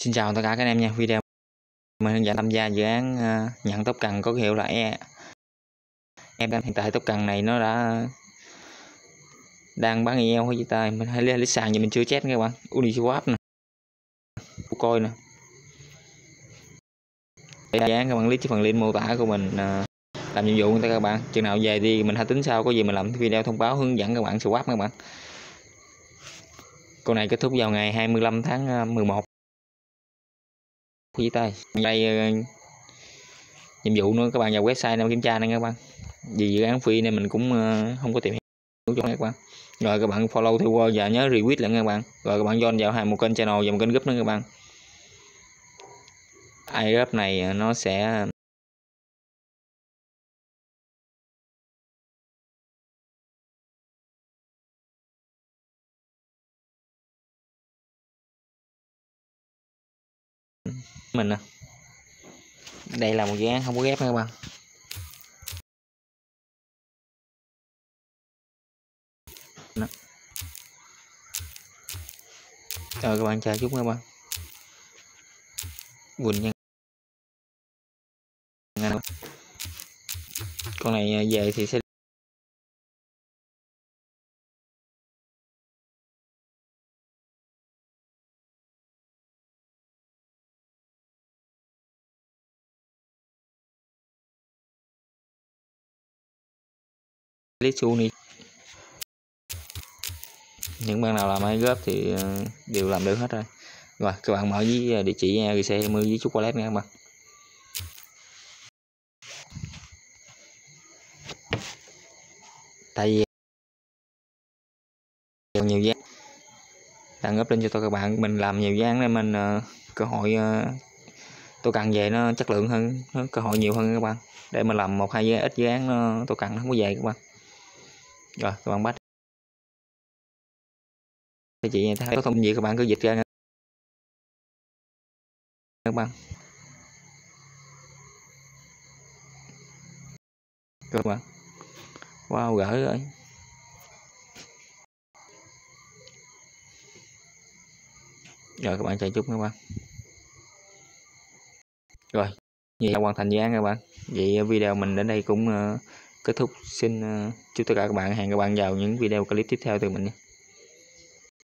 Xin chào tất cả các anh em nha. Video mình hướng dẫn tham gia dự án nhận tóc cần có hiệu là em đang hiện tại tóc cần này nó đang bán eo với tay mình hay lấy sàn gì mình chưa chết nha các bạn. Uniswap nè, coi nè. Dự án các bạn click phần link mô tả của mình làm nhiệm vụ người ta các bạn. Chừng nào về thì mình hãy tính sau, có gì mình làm video thông báo hướng dẫn các bạn swap các bạn. Con này kết thúc vào ngày 25 tháng 11 với tay. Đây nhiệm vụ nữa các bạn vào website nào kiểm tra nè các bạn, vì dự án free nên mình cũng không có tìm hiểu cho các bạn. Rồi các bạn follow theo word và nhớ retweet lại các bạn. Rồi các bạn join vào một kênh channel và một kênh group nữa các bạn. Group này nó sẽ mình nè. Đây là một dự án không có ghép nha các bạn. Đó. Rồi các bạn chờ chút các bạn. Quỳnh nha. Con này về thì sẽ lấy Suni. Những bạn nào làm group thì đều làm được hết rồi. Rồi các bạn mở với địa chỉ RC20 với chút wallet nha các bạn. Tại vì nhiều dự án đang up lên cho tôi các bạn, mình làm nhiều dự án nên mình cơ hội tôi cần về nó chất lượng hơn, nó cơ hội nhiều hơn các bạn. Để mình làm 1-2 ít dự án tôi cần nó không có về các bạn. Rồi các bạn bắt địa chỉ thấy có thông tin gì các bạn cứ dịch ra các bạn. Các bạn wow, gỡ rồi. Rồi các bạn chạy chút các bạn. Rồi vậy là hoàn thành dự án các bạn. Vậy video mình đến đây cũng kết thúc. Xin chúc tất cả các bạn, hẹn các bạn vào những video clip tiếp theo từ mình nhé.